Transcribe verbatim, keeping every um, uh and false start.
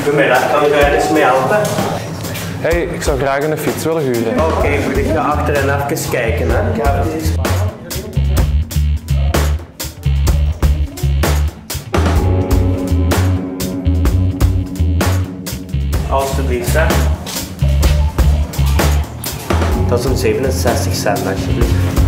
Goedemiddag, kan ik u eens mee helpen? Hey, ik zou graag een fiets willen huren. Oké, okay, goed, ik ga achterin even kijken. Hè. Ik ga even... Alsjeblieft, hè. Dat is een zevenenzestig cent, alsjeblieft.